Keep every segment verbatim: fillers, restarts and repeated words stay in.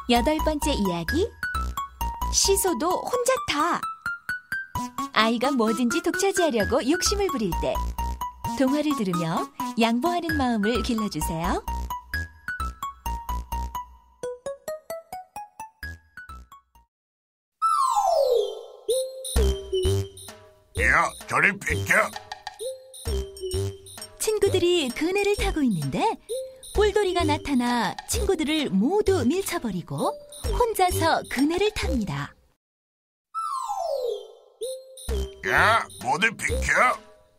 여덟 번째 이야기, 시소도 혼자 타. 아이가 뭐든지 독차지하려고 욕심을 부릴 때 동화를 들으며 양보하는 마음을 길러주세요. 야, 저리 비켜! 친구들이 그네를 타고 있는데 꼴돌이가 나타나 친구들을 모두 밀쳐버리고 혼자서 그네를 탑니다. 야, 모두 비켜!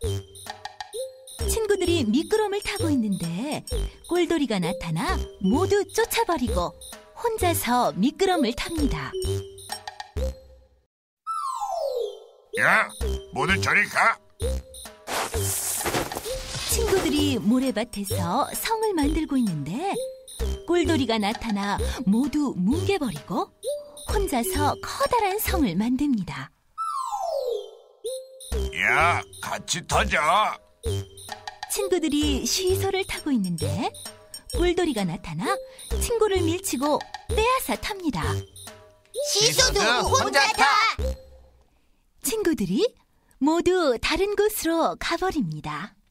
친구들이 미끄럼을 타고 있는데 꼴돌이가 나타나 모두 쫓아버리고 혼자서 미끄럼을 탑니다. 야, 모두 저리 가! 친구들이 모래밭에서 성을 만들고 있는데 꼴돌이가 나타나 모두 뭉개버리고 혼자서 커다란 성을 만듭니다. 야, 같이 타자! 친구들이 시소를 타고 있는데 꼴돌이가 나타나 친구를 밀치고 빼앗아 탑니다. 시소도 혼자 타! 친구들이 모두 다른 곳으로 가버립니다.